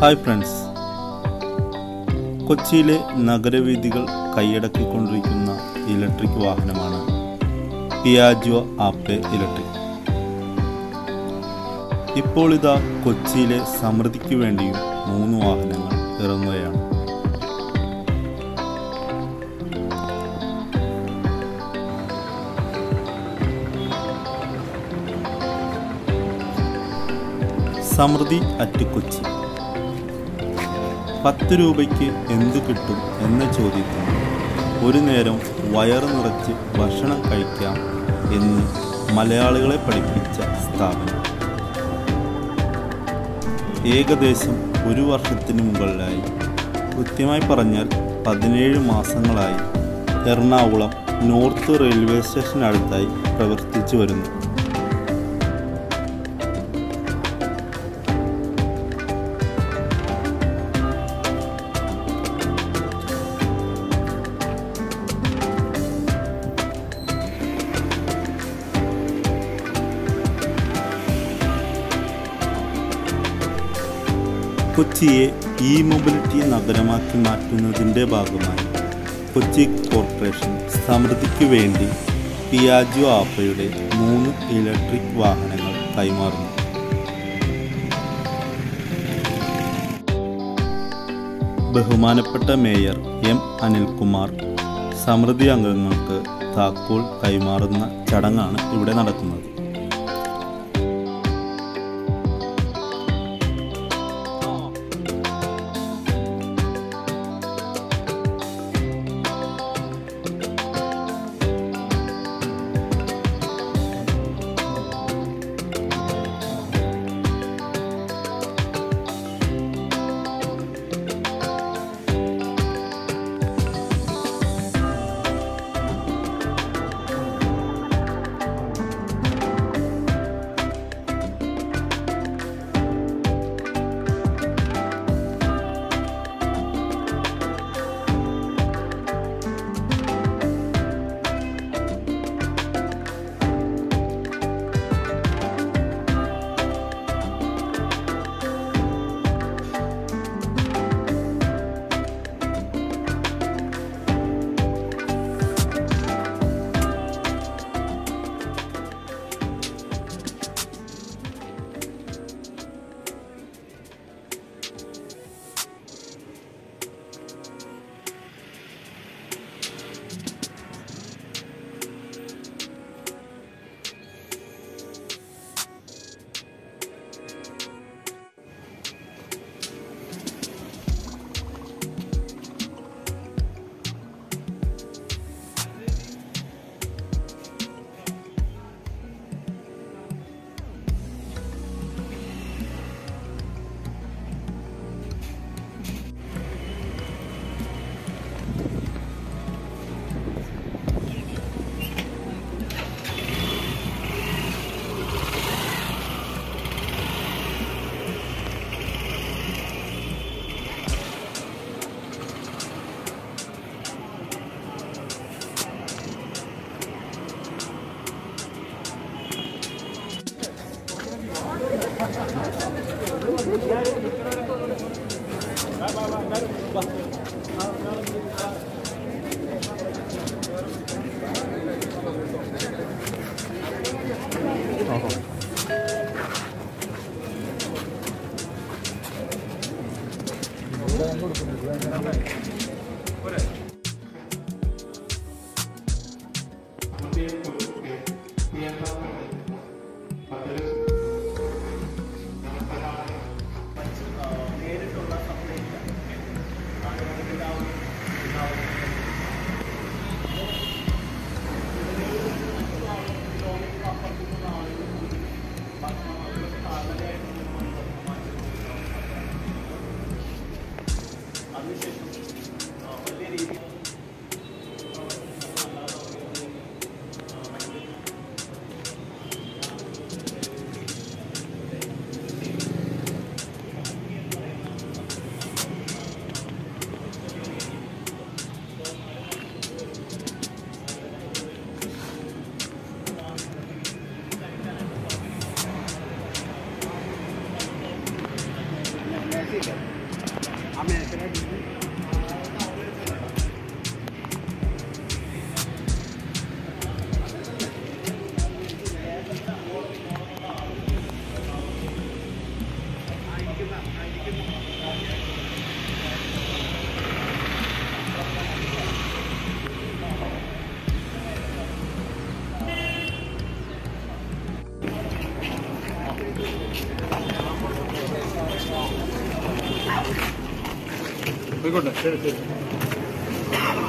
Hi friends, കൊച്ചിയിലെ നഗരവീഥികൾ കൈയടക്കിക്കൊണ്ടിരിക്കുന്ന electric വാഹനമാണ് പിയാജിയോ Ape electric. ഇപ്പോൾ ഇതാ കൊച്ചിയിലെ സമൃദ്ധിക്ക് വേണ്ടിയും 3 വാഹനങ്ങൾ ഇറങ്ങുകയാണ്. സമൃദ്ധി അറ്റ് കൊച്ചി. 10 രൂപയ്ക്ക് എന്തു കിട്ടും എന്ന ചോദ്യത്തിന് ഒരു നേരം വയറ് നിറച്ച് ഭക്ഷണം കഴിക്കാം എന്ന് മലയാളികളെ പഠിപ്പിച്ച സ്ഥാപനം. ഏകദേശം 1 വർഷത്തിന് മുകളിലായി, കൃത്യമായി പറഞ്ഞാൽ 17 മാസങ്ങളായി എറണാകുളം നോർത്ത് റെയിൽവേ സ്റ്റേഷനടുത്തായി പ്രവർത്തിച്ചു വരുന്നു. കൊച്ചിയെ ഇ-മൊബിലിറ്റി നഗരമാക്കി മാറ്റുന്നതിൻ്റെ ഭാഗമായി കൊച്ചി കോർപ്പറേഷൻ സമൃദ്ധിക്ക് വേണ്ടി പിയാജിയോ ആപ്പയുടെ 3 ഇലക്ട്രിക് വാഹനങ്ങൾ കൈമാറുന്നു. ബഹുമാനപ്പെട്ട മേയർ എം അനിൽകുമാർ സമൃദ്ധി അംഗങ്ങൾക്ക് താക്കോൽ കൈമാറുന്ന ചടങ്ങാണ് ഇവിടെ നടക്കുന്നത്. ശരി ശരി